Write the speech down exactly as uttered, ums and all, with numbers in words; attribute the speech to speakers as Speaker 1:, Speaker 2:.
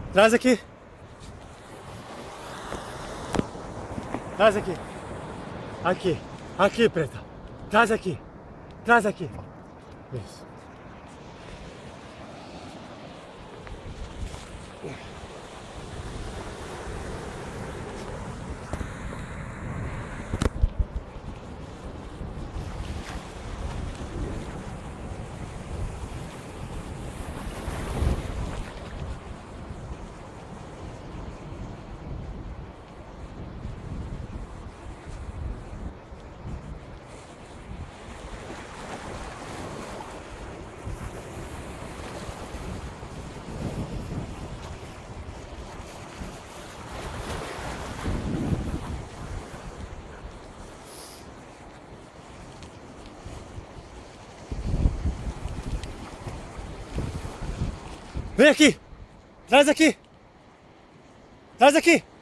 Speaker 1: Traz aqui. Traz aqui. Aqui. Aqui, preta. Traz aqui. Traz aqui. Isso. Vem aqui! Traz aqui! Traz aqui!